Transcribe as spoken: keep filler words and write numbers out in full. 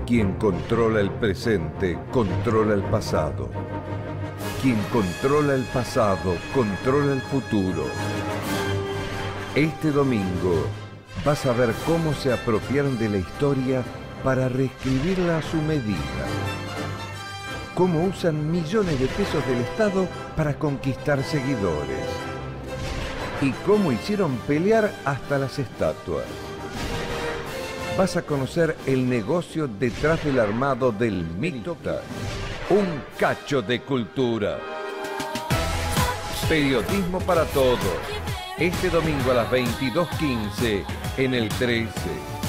Quien controla el presente, controla el pasado. Quien controla el pasado, controla el futuro. Este domingo vas a ver cómo se apropiaron de la historia para reescribirla a su medida. Cómo usan millones de pesos del Estado para conquistar seguidores. Y cómo hicieron pelear hasta las estatuas. Vas a conocer el negocio detrás del armado del Micta. Un cacho de cultura. Periodismo para todos. Este domingo a las veintidós quince en el trece.